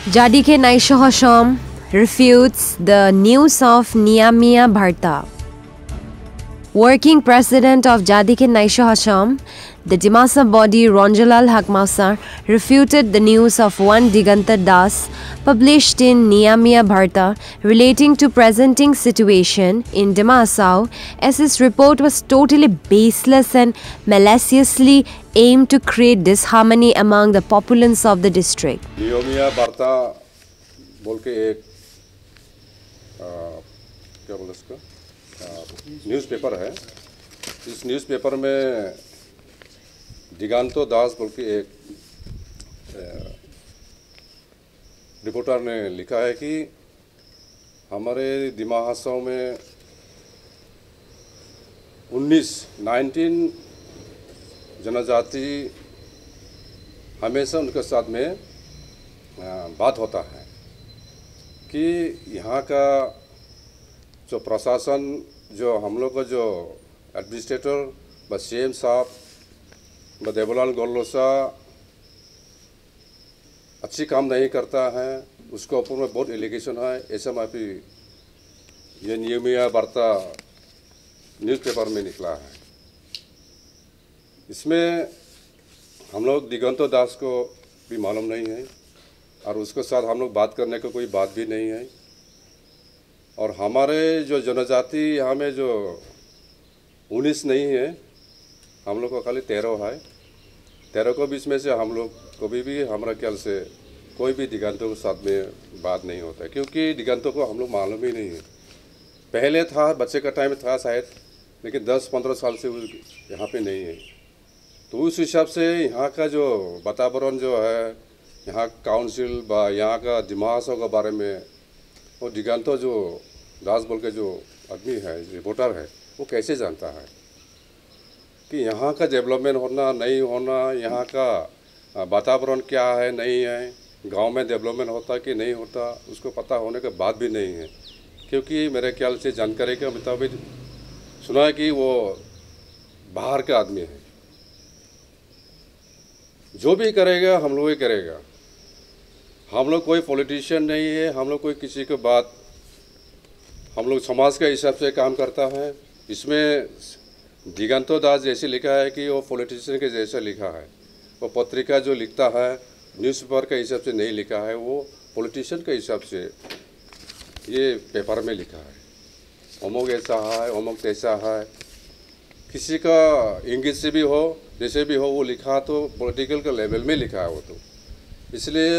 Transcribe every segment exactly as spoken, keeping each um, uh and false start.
Jadike Naisho Hasham refutes the news of Niyamiya Bharta. Working President of Jadike Naisho Hasham, the Dimasa body Ronjalal Hakmausar refuted the news of one Diganta Das published in Niyamiya Bharta relating to presenting situation in Dimasao, as his report was totally baseless and maliciously aimed to create disharmony among the populace of the district. नियमिया वार्ता बोल के एक आ, क्या बोल इसका newspaper है। इस newspaper में दिगांतो दास बोल के एक रिपोर्टर ने लिखा है कि हमारे दिमाहासाव में उन्नीस नाइनटीन जनजाति हमेशा उनके साथ में बात होता है कि यहाँ का जो प्रशासन, जो हम लोग का जो एडमिनिस्ट्रेटर व सी एम साहब व देवलाल गोल्लोसा अच्छी काम नहीं करता है, उसके ऊपर में बहुत एलिगेशन है। ऐसा में भी ये नियमिया वार्ता न्यूज़पेपर में निकला है। इसमें हम लोग दिगंतो दास को भी मालूम नहीं है और उसके साथ हम लोग बात करने का कोई बात भी नहीं है। और हमारे जो जनजाति यहाँ में जो उन्नीस नहीं है, हम लोग को खाली तेरह है। तेरह को बीच में से हम लोग कभी भी हमारा ख्याल से कोई भी दिगंतों के साथ में बात नहीं होता है, क्योंकि दिगंतों को हम लोग मालूम ही नहीं है। पहले था, बच्चे का टाइम था शायद, लेकिन दस पंद्रह साल से यहाँ पे नहीं है। तो उस हिसाब से यहाँ का जो वातावरण जो है, यहाँ काउंसिल व यहाँ का दिमाहासाव के बारे में वो दिगंतो जो दास बोल के जो आदमी है, रिपोर्टर है, वो कैसे जानता है कि यहाँ का डेवलपमेंट होना नहीं होना, यहाँ का वातावरण क्या है नहीं है, गांव में डेवलपमेंट होता कि नहीं होता, उसको पता होने के बाद भी नहीं है। क्योंकि मेरे ख्याल से जानकारी के मुताबिक सुना है कि वो बाहर का आदमी है। जो भी करेगा हम लोग ही करेगा। हम लोग कोई पॉलिटिशियन नहीं है, हम लोग कोई किसी को बात, हम लोग समाज के हिसाब से काम करता है। इसमें दिगंतो दास जैसे लिखा है कि वो पॉलिटिशियन के जैसा लिखा है। वो पत्रिका जो लिखता है न्यूज़पेपर के हिसाब से नहीं लिखा है, वो पॉलिटिशियन के हिसाब से ये पेपर में लिखा है। अमुक ऐसा है, अमुक तैसा है, किसी का इंग्लिश से भी हो, जैसे भी हो, वो लिखा तो पॉलिटिकल के लेवल में लिखा है वो तो। इसलिए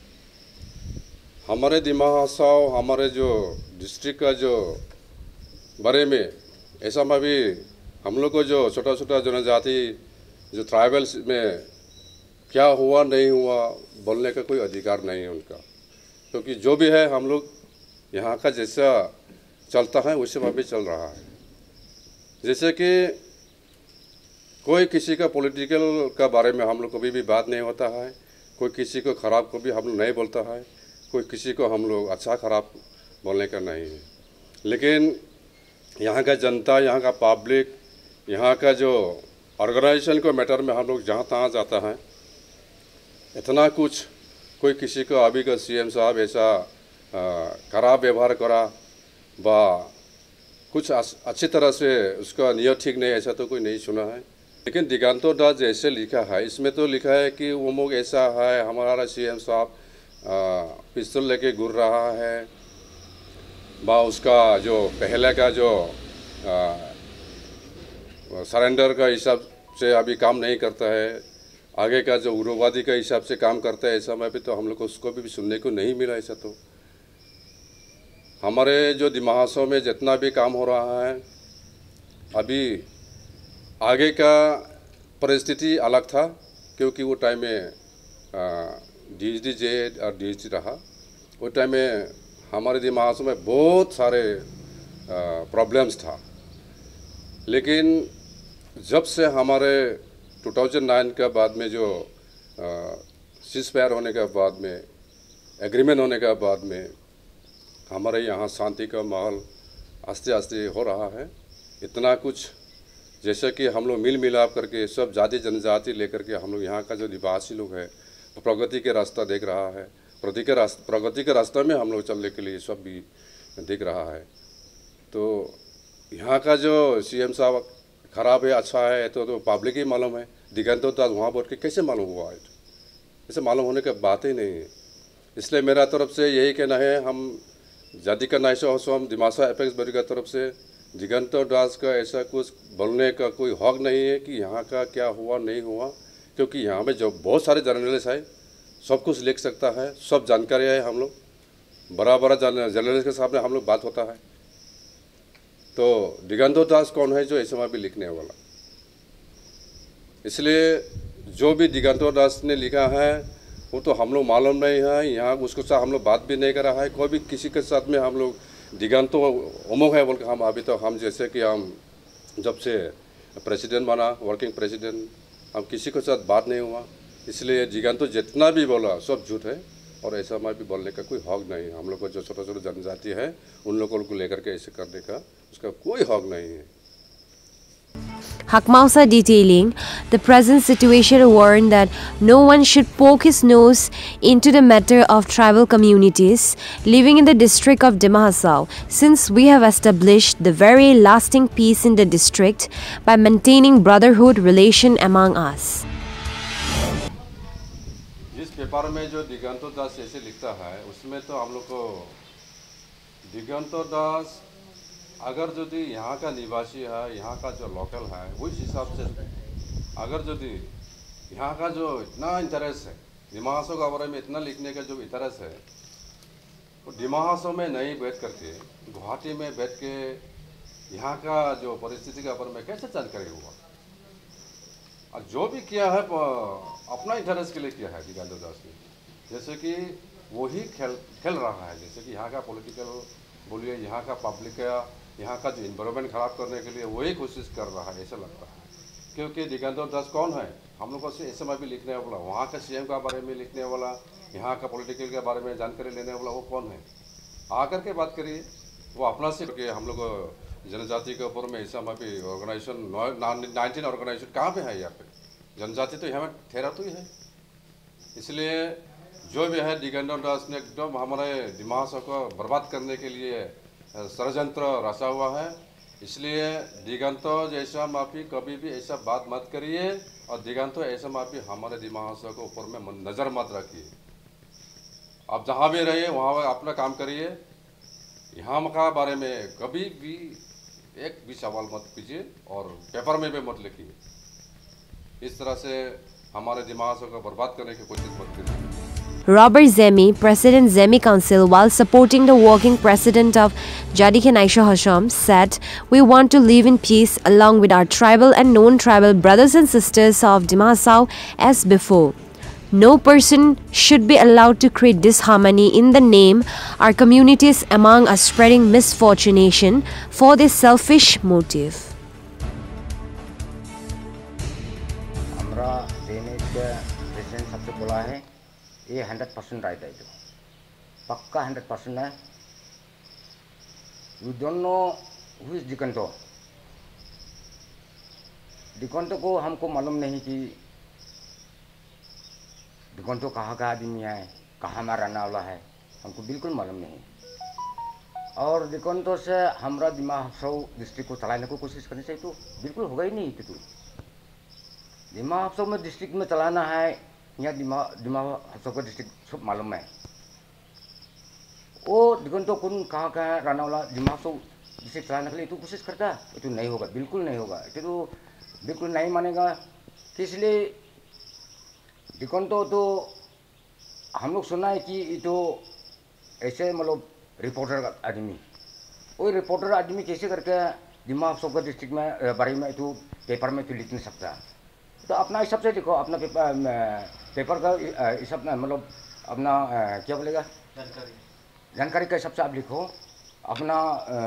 हमारे दिमाहासाव, हमारे जो डिस्ट्रिक्ट का जो बारे में ऐसा में भी हम लोग को जो छोटा छोटा जनजाति जो ट्राइबल्स में क्या हुआ नहीं हुआ बोलने का कोई अधिकार नहीं है उनका, क्योंकि जो भी है हम लोग यहाँ का जैसा चलता है वैसे में भी चल रहा है। जैसे कि कोई किसी का पॉलिटिकल का बारे में हम लोग कभी भी बात नहीं होता है, कोई किसी को ख़राब को भी हम लोग नहीं बोलता है, कोई किसी को हम लोग अच्छा ख़राब बोलने का नहीं है। लेकिन यहाँ का जनता, यहाँ का पब्लिक, यहाँ का जो ऑर्गेनाइजेशन को मैटर में हम लोग जहाँ तहाँ जाता है, इतना कुछ कोई किसी को अभी का सी एम साहब ऐसा ख़राब व्यवहार करा व कुछ अच्छी तरह से उसका नियत ठीक नहीं, ऐसा तो कोई नहीं सुना है। लेकिन दिगंतो दास जैसे लिखा है, इसमें तो लिखा है कि वो लोग ऐसा है, हमारा सी एम साहब पिस्तौल लेके घूर रहा है, बा उसका जो पहले का जो सरेंडर का हिसाब से अभी काम नहीं करता है, आगे का जो उग्रवादी का हिसाब से काम करता है, ऐसा में भी तो हम लोग को उसको भी सुनने को नहीं मिला। ऐसा तो हमारे जो दिमाहासाव में जितना भी काम हो रहा है, अभी आगे का परिस्थिति अलग था, क्योंकि वो टाइम में डी एच डी जे और डी एच डी रहा। वो टाइम में हमारे दिमाहासाव में बहुत सारे प्रॉब्लम्स था। लेकिन जब से हमारे दो हज़ार नौ के बाद में जो सीज फायर होने के बाद में, एग्रीमेंट होने के बाद में हमारे यहाँ शांति का माहौल आस्ते आस्ते हो रहा है। इतना कुछ जैसे कि हम लोग मिल मिलाप करके सब जाति जनजाति लेकर के हम लोग यहाँ का जो निवासी लोग है प्रगति के रास्ता देख रहा है, प्रगति के रास्ते प्रगति के रास्ते में हम लोग चलने के लिए सब भी दिख रहा है। तो यहाँ का जो सीएम साहब खराब है अच्छा है तो, तो पब्लिक ही मालूम है। दिगंतो दास वहाँ बोल के कैसे मालूम हुआ है? ऐसे मालूम होने की बात ही नहीं है। इसलिए मेरा तरफ से यही कहना है, हम जाति का नाइशो हसम दिमासा एपेक्स बरी का तरफ से दिगंतो दास का ऐसा कुछ बोलने का कोई हक नहीं है कि यहाँ का क्या हुआ नहीं हुआ, क्योंकि यहाँ में जो बहुत सारे जर्नलिस्ट है सब कुछ लिख सकता है, सब जानकारी है। हम लोग बड़ा बड़ा जर्नलिस्ट के सामने हम लोग बात होता है। तो दिगंतो दास कौन है जो ऐसे में भी लिखने वाला? इसलिए जो भी दिगंतो दास ने लिखा है वो तो हम लोग मालूम नहीं है। यहाँ उसके साथ हम लोग बात भी नहीं कर रहा है। कोई भी किसी के साथ में हम लोग दिगंतो अमुक है बोल के हम अभी तो हम जैसे कि हम जब से प्रेसिडेंट बना वर्किंग प्रेसिडेंट हम किसी के साथ बात नहीं हुआ। इसलिए दिगंतो जितना भी बोला सब झूठ है और ऐसा में भी बोलने का कोई हक नहीं है। हम लोग को जो छोटा छोटा जनजाति है उन लोगों को लेकर के ऐसे करने का उसका कोई हक नहीं है। Hakmausa detailing the present situation warned that no one should poke his nose into the matter of tribal communities living in the district of Dima Hasao, since we have established the very lasting peace in the district by maintaining brotherhood relation among us. जिस paper में जो दिगंतो दास ऐसे लिखता है उसमें तो हम लोग को दिगंतो दास अगर जो यहाँ का निवासी है, यहाँ का जो लोकल है, उस हिसाब से अगर जो यहाँ का जो इतना इंटरेस्ट है दिमा हासो के बारे में इतना लिखने का जो इंटरेस्ट है वो दिमा हासो में नहीं बैठ करके गुवाहाटी में बैठ के यहाँ का जो परिस्थिति के बारे में कैसे जानकारी हुआ? और जो भी किया है अपना इंटरेस्ट के लिए किया है दिगंतो दास ने। जैसे कि वही खेल खेल रहा है, जैसे कि यहाँ का पॉलिटिकल बोलिए, यहाँ का पब्लिक का, यहाँ का जो इन्वायरमेंट ख़राब करने के लिए वही कोशिश कर रहा है ऐसा लगता है। क्योंकि दिगंतो दास कौन है? हम लोगों से ऐसे में भी लिखने वाला, वहाँ का सीएम के बारे में लिखने वाला, यहाँ का पॉलिटिकल के बारे में जानकारी लेने वाला वो कौन है? आकर के बात करिए। वो अपना से कि हम लोग जनजाति के ऊपर में ऐसा में भी ऑर्गेनाइजेशन नाइनटीन ऑर्गेनाइजेशन कहाँ पे है? यहाँ पे जनजाति तो यहाँ ठहरा तो ही है। इसलिए जो भी है दिगंतो दास ने एकदम हमारे दिमाग को बर्बाद करने के लिए षड्यंत्र रचा हुआ है। इसलिए दिगंतो जैसा माफी कभी भी ऐसा बात मत करिए और दिगंतो ऐसा माफी हमारे दिमाग के ऊपर में नज़र मत रखिए। आप जहाँ भी रहिए वहाँ अपना काम करिए। यहाँ का बारे में कभी भी एक भी सवाल मत कीजिए और पेपर में भी मत लिखिए। इस तरह से हमारे दिमाग को बर्बाद करने की कोशिश मत करिए। Robert Zemi, President Zemi Council, while supporting the working president of Jadike Naisho Hasham, said, "We want to live in peace along with our tribal and non-tribal brothers and sisters of Dima Hasao as before. No person should be allowed to create disharmony in the name our communities among us spreading misfortunation for this selfish motive." हमरा देने के president सबसे बोला है ये hundred percent right है, जो पक्का हंड्रेड परसेंट है। We don't know who is Diganto. Diganto को हमको मालूम नहीं कि दिगंतो कहाँ का आदमी है, कहाँ में रहने वाला है, हमको बिल्कुल मालूम नहीं। और दिगंतो से हमारा दिमा हासो डिस्ट्रिक्ट को चलाने को कोशिश करनी चाहिए तो बिल्कुल होगा ही नहीं। तो दिमा हासो में डिस्ट्रिक्ट में चलाना है, यहाँ दिमा दिमा हासो का डिस्ट्रिक्ट सब मालूम है। वो दिगंतो कौन कहाँ का रहने वाला दिमा हासो डिस्ट्रिक्ट चलाने के लिए तो कोशिश करता है, ये तो नहीं होगा, बिल्कुल नहीं होगा। ये तो बिल्कुल नहीं मानेगा। इसलिए दिगंतो तो हम लोग सुना है कि ये तो ऐसे मतलब रिपोर्टर का आदमी, वो रिपोर्टर आदमी कैसे करके दिमा हासो का डिस्ट्रिक्ट में बारे में तो पेपर में तो लिख नहीं सकता। तो अपना हिसाब से लिखो, अपना पेपर पेपर का हिसाब में मतलब अपना क्या बोलेगा जानकारी जानकारी का हिसाब से आप लिखो। अपना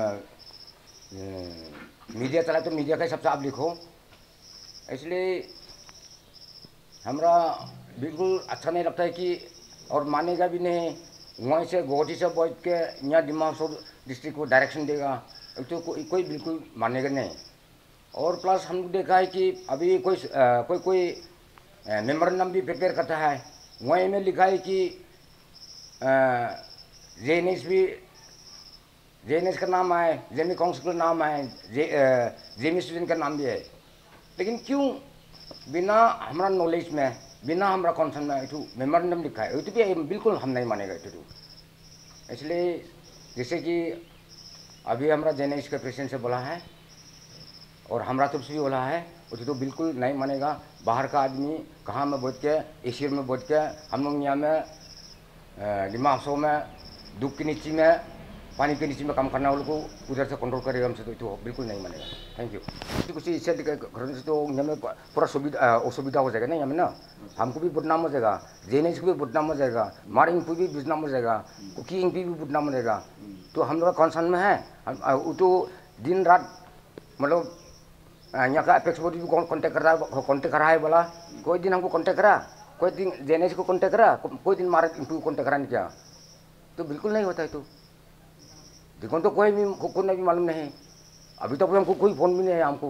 मीडिया चला तो मीडिया का हिसाब से आप लिखो। इसलिए हमरा बिल्कुल अच्छा नहीं लगता है कि, और मानेगा भी नहीं। वहीं से गुवाहाटी से बैठ के यहाँ दिमा हासो डिस्ट्रिक्ट को डायरेक्शन देगा तो को, कोई बिल्कुल मानेगा नहीं। और प्लस हम देखा है कि अभी कोई आ, कोई कोई मेमोरेंडम भी प्रिपेयर करता है, वहीं में लिखा है कि जे एन एस भी जे एन एस का नाम आए, जेमी काउंसिल का नाम आए, जे जेमी स्टूडेंट का नाम भी है, लेकिन क्यों बिना हमारा नॉलेज में, बिना हमारा कॉन्सर्न में इटू मेमोरेंडम लिखा है, तो भी बिल्कुल हम नहीं मानेगा इटू। इसलिए जैसे कि अभी हमारा जे एन एस के प्रेसिडेंट से बोला है और हमारा तरफ से भी बोला है, वो तो बिल्कुल नहीं मानेगा। बाहर का आदमी कहाँ में बैठ के, एशियर में बैठ के, हम लोग यहाँ में दिमाग में धूप के नीचे में, पानी के नीचे में काम करना वालों को उधर से कंट्रोल करेगा हमसे, तो, तो बिल्कुल नहीं मानेगा। Thank you. कुछ इससे घर से तो यहाँ में पूरा सुविधा असुविधा हो जाएगा ना, यहाँ में ना हमको भी बदनाम हो जाएगा, जे एन एस को भी बदनाम हो जाएगा, मारिंग को भी बदनाम हो जाएगा, कुकिंग भी बदनाम हो जाएगा। तो हम लोग कंसर्न में है, वो तो दिन रात मतलब यहाँ का अपेक्स बॉडी भी कॉन्टेक्ट कर रहा है, कॉन्टेक्ट कर रहा है बोला, कोई दिन हमको कॉन्टेक्ट करा, कोई दिन जे एन एस को कॉन्टेक्ट करा, कोई दिन मारे इनको कॉन्टेक्ट करा नहीं किया, तो बिल्कुल नहीं होता है। तो देखो तो कोई भी को नहीं भी मालूम नहीं, अभी तक तो हमको कोई फ़ोन भी नहीं है हमको,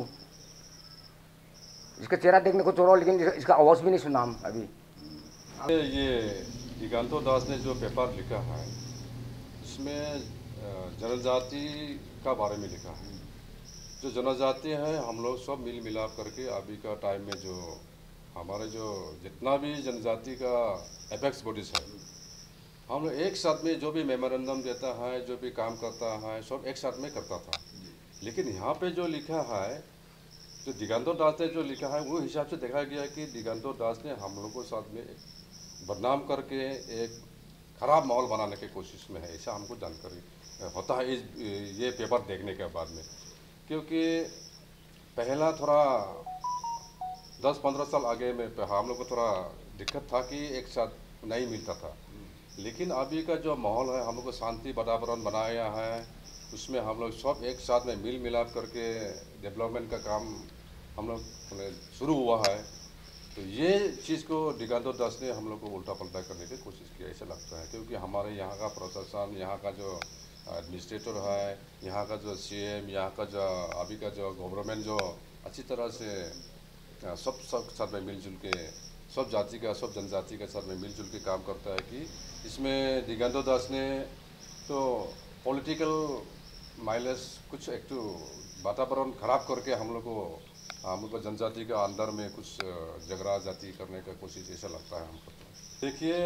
इसका चेहरा देखने को छोड़ो, लेकिन इसका आवाज़ भी नहीं सुना हम अभी। ये दिगंतो दास ने जो पेपर लिखा है, इसमें जनजाति का बारे में लिखा है। जो जनजाति है हम लोग सब मिल मिलाप करके अभी का टाइम में जो हमारे जो जितना भी जनजाति का एपेक्स बॉडीज है, हम लोग एक साथ में जो भी मेमोरेंडम देता है, जो भी काम करता है, सब एक साथ में करता था। लेकिन यहाँ पे जो लिखा है, जो दिगंतो दास ने जो लिखा है, वो हिसाब से देखा गया कि दिगंतो दास ने हम लोगों के साथ में बदनाम करके एक खराब माहौल बनाने की कोशिश में है, ऐसा हमको जानकारी होता है इस ये पेपर देखने के बाद में। क्योंकि पहला थोड़ा दस पंद्रह साल आगे में हम लोग को थोड़ा दिक्कत था कि एक साथ नहीं मिलता था, लेकिन अभी का जो माहौल है, हम लोग को शांति वातावरण बनाया है, उसमें हम लोग सब एक साथ में मिल मिलाप करके डेवलपमेंट का काम हम लोग शुरू हुआ है। तो ये चीज़ को दिगंतो दास ने हम लोग को उल्टा पलटा करने की कोशिश किया, ऐसा लगता है। क्योंकि हमारे यहाँ का प्रशासन, यहाँ का जो एडमिनिस्ट्रेटर है, यहाँ का जो सी एम, यहाँ का जो अभी का जो गवर्नमेंट जो अच्छी तरह से सब सब साथ में मिलजुल के, सब जाति का सब जनजाति के साथ में मिलजुल के काम करता है कि इसमें दिगंतो दास ने तो पॉलिटिकल माइलेज कुछ एक तो वातावरण खराब करके हम लोग को हम लोग को जनजाति के अंदर में कुछ झगड़ा जाति करने का कोशिश ऐसा लगता है हमको। देखिए,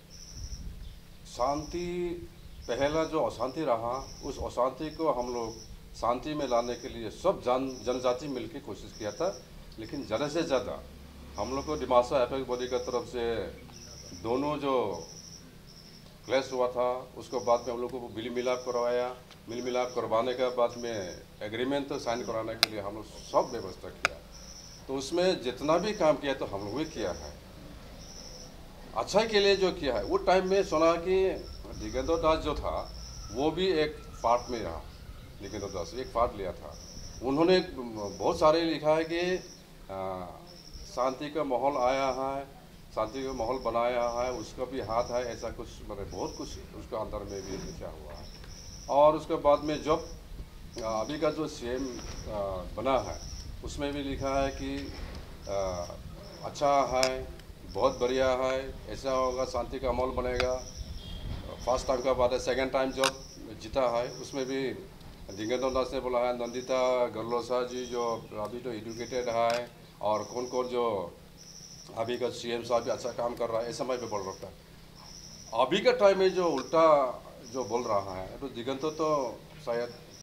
शांति पहला जो अशांति रहा, उस अशांति को हम लोग शांति में लाने के लिए सब जन जनजाति मिलकर कोशिश किया था। लेकिन ज़्यादा से ज़्यादा हम लोग को दिमासा एपेक्स बॉडी की तरफ से दोनों जो क्लैश हुआ था, उसके बाद में हम लोग को मिल मिलाप करवाया, मिल मिलाप करवाने के बाद में एग्रीमेंट तो साइन कराने के लिए हम लोग सब व्यवस्था किया। तो उसमें जितना भी काम किया तो हम लोग भी किया है, अच्छा के लिए जो किया है। वो टाइम में सुना कि दिगंतो दास जो था वो भी एक पार्ट में रहा, दिगंतो दास एक पार्ट लिया था। उन्होंने बहुत सारे लिखा है कि शांति का माहौल आया है, शांति का माहौल बनाया है, उसका भी हाथ है, ऐसा कुछ मतलब बहुत कुछ उसके अंदर में भी लिखा हुआ है। और उसके बाद में जब अभी का जो सी एम बना है, उसमें भी लिखा है कि आ, अच्छा है, बहुत बढ़िया है, ऐसा होगा, शांति का माहौल बनेगा। फर्स्ट टाइम का बात है, सेकेंड टाइम जब जीता है उसमें भी दिगंतो दास ने बोला है नंदिता गरलोसा जी जो अभी तो एजुकेटेड है, और कौन कौन जो अभी का सी एम साहब भी अच्छा काम कर रहा है, इस समय पे बोल रहा है। अभी का टाइम में जो उल्टा जो बोल रहा है, तो दिगंतो तो शायद